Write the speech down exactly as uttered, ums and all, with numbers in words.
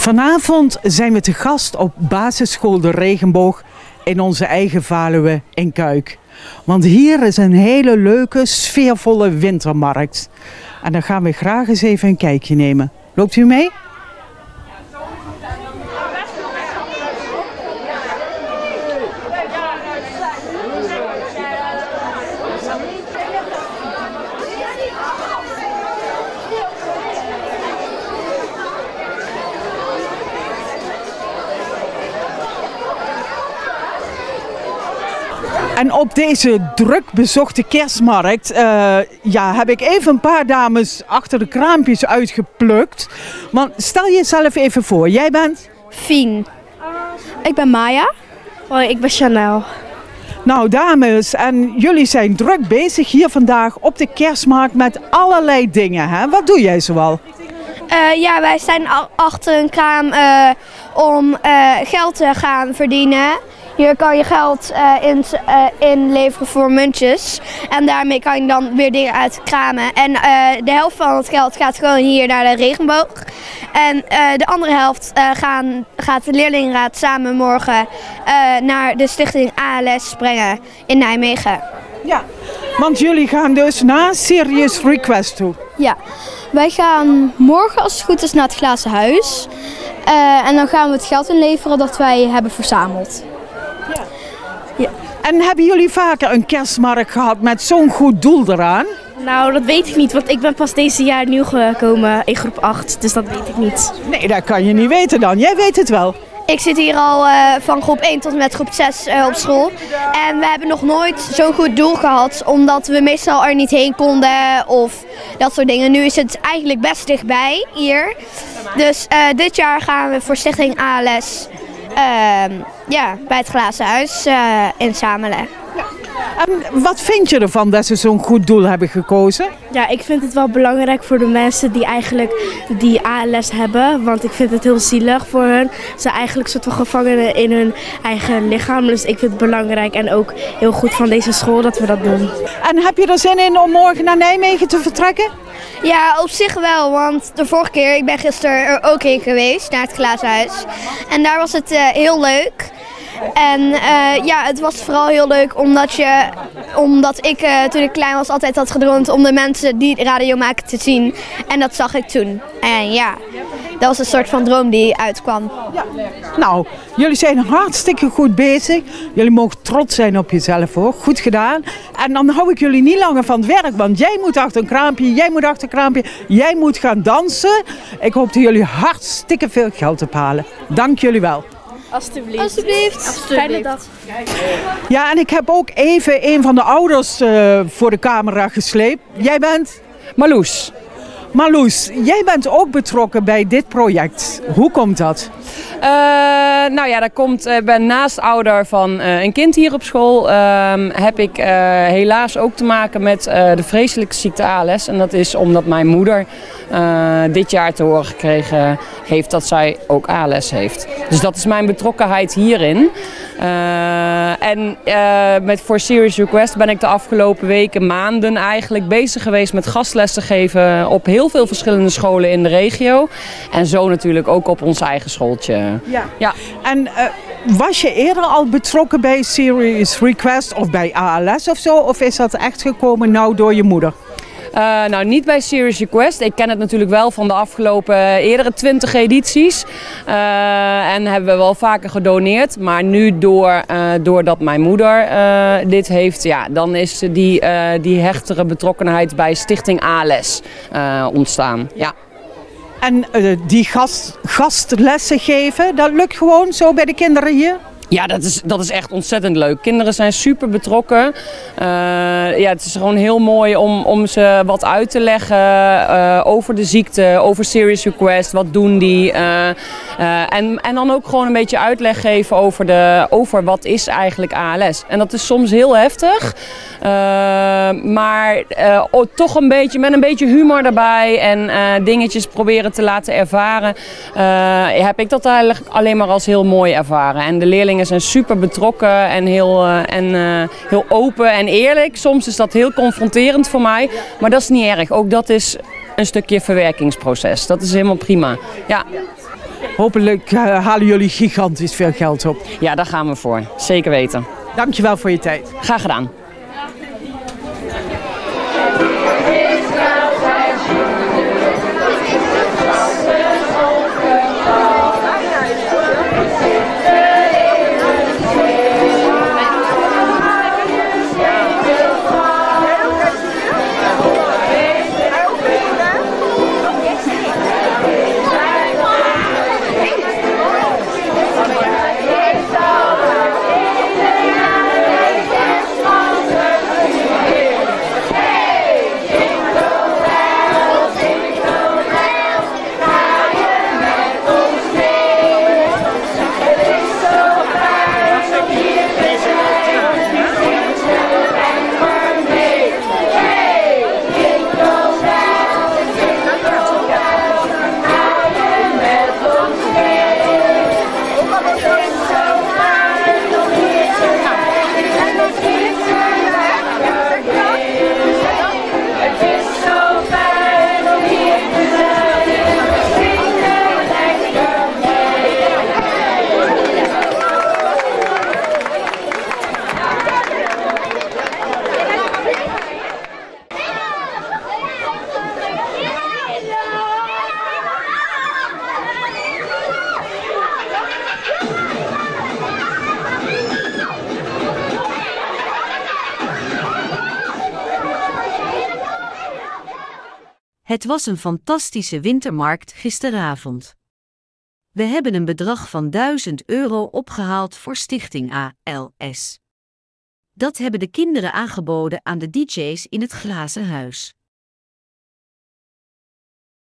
Vanavond zijn we te gast op basisschool De Regenboog in onze eigen Valuwe in Cuijk. Want hier is een hele leuke, sfeervolle wintermarkt. En daar gaan we graag eens even een kijkje nemen. Loopt u mee? En op deze druk bezochte kerstmarkt uh, ja, heb ik even een paar dames achter de kraampjes uitgeplukt. Want stel jezelf even voor, jij bent? Fien. Ik ben Maya. Hoi, ik ben Chanel. Nou dames, en jullie zijn druk bezig hier vandaag op de kerstmarkt met allerlei dingen, hè? Wat doe jij zoal? Uh, ja, wij zijn achter een kraam uh, om uh, geld te gaan verdienen. Hier kan je geld uh, in, uh, inleveren voor muntjes en daarmee kan je dan weer dingen uitkramen. En uh, de helft van het geld gaat gewoon hier naar de Regenboog. En uh, de andere helft uh, gaan, gaat de leerlingenraad samen morgen uh, naar de stichting A L S brengen in Nijmegen. Ja, want jullie gaan dus naar Serious Request toe. Ja, wij gaan morgen als het goed is naar het Glazen Huis. Uh, en dan gaan we het geld inleveren dat wij hebben verzameld. Ja. Ja. En hebben jullie vaker een kerstmarkt gehad met zo'n goed doel eraan? Nou, dat weet ik niet, want ik ben pas deze jaar nieuw gekomen in groep acht, dus dat weet ik niet. Nee, dat kan je niet weten dan. Jij weet het wel. Ik zit hier al uh, van groep één tot en met groep zes uh, op school. En we hebben nog nooit zo'n goed doel gehad, omdat we meestal er niet heen konden of dat soort dingen. Nu is het eigenlijk best dichtbij hier. Dus uh, dit jaar gaan we voor stichting A L S uh, ja, bij het Glazen Huis uh, inzamelen. Ja. En wat vind je ervan dat ze zo'n goed doel hebben gekozen? Ja, ik vind het wel belangrijk voor de mensen die eigenlijk die A L S hebben. Want ik vind het heel zielig voor hen. Ze zijn eigenlijk soort van gevangenen in hun eigen lichaam. Dus ik vind het belangrijk en ook heel goed van deze school dat we dat doen. En heb je er zin in om morgen naar Nijmegen te vertrekken? Ja, op zich wel, want de vorige keer, ik ben gisteren er ook heen geweest naar het Glazen Huis. En daar was het uh, heel leuk. En uh, ja, het was vooral heel leuk omdat, je, omdat ik uh, toen ik klein was altijd had gedroomd om de mensen die radio maken te zien. En dat zag ik toen. En ja, dat was een soort van droom die uitkwam. Ja. Nou, jullie zijn hartstikke goed bezig. Jullie mogen trots zijn op jezelf hoor. Goed gedaan. En dan hou ik jullie niet langer van het werk, want jij moet achter een kraampje, jij moet achter een kraampje, jij moet gaan dansen. Ik hoop dat jullie hartstikke veel geld ophalen. Dank jullie wel. Alsjeblieft. Alsjeblieft. Fijne dag. Ja, en ik heb ook even een van de ouders uh, voor de camera gesleept. Jij bent? Marloes. Marloes, jij bent ook betrokken bij dit project. Hoe komt dat? Uh, nou ja, dat komt, ik uh, ben naast ouder van uh, een kind hier op school. Uh, heb ik uh, helaas ook te maken met uh, de vreselijke ziekte A L S. En dat is omdat mijn moeder uh, dit jaar te horen gekregen heeft dat zij ook A L S heeft. Dus dat is mijn betrokkenheid hierin. Uh, en uh, met For Serious Request ben ik de afgelopen weken, maanden eigenlijk bezig geweest met gastlessen geven op heel veel verschillende scholen in de regio. En zo natuurlijk ook op ons eigen schooltje. Ja. Ja. En uh, was je eerder al betrokken bij Serious Request of bij A L S of zo? Of is dat echt gekomen nou door je moeder? Uh, nou, niet bij Serious Request. Ik ken het natuurlijk wel van de afgelopen uh, eerdere twintig edities. Uh, en hebben we wel vaker gedoneerd. Maar nu door, uh, doordat mijn moeder uh, dit heeft, ja, dan is die, uh, die hechtere betrokkenheid bij Stichting A L S uh, ontstaan. Ja. En uh, die gast, gastlessen geven, dat lukt gewoon zo bij de kinderen hier? Ja, dat is, dat is echt ontzettend leuk. Kinderen zijn super betrokken. Uh, ja, het is gewoon heel mooi om, om ze wat uit te leggen uh, over de ziekte, over Serious Request, wat doen die. Uh, uh, en, en dan ook gewoon een beetje uitleg geven over, de, over wat is eigenlijk A L S. En dat is soms heel heftig, uh, maar uh, oh, toch een beetje met een beetje humor erbij en uh, dingetjes proberen te laten ervaren. Uh, heb ik dat eigenlijk alleen maar als heel mooi ervaren. En de leerlingen zijn super betrokken en heel, uh, en, uh, heel open en eerlijk. Soms is dat heel confronterend voor mij, maar dat is niet erg. Ook dat is een stukje verwerkingsproces. Dat is helemaal prima. Ja. hopelijk uh, halen jullie gigantisch veel geld op. Ja, daar gaan we voor. Zeker weten. Dankjewel voor je tijd. Graag gedaan. Het was een fantastische wintermarkt gisteravond. We hebben een bedrag van duizend euro opgehaald voor Stichting A L S. Dat hebben de kinderen aangeboden aan de D J's in het Glazen Huis.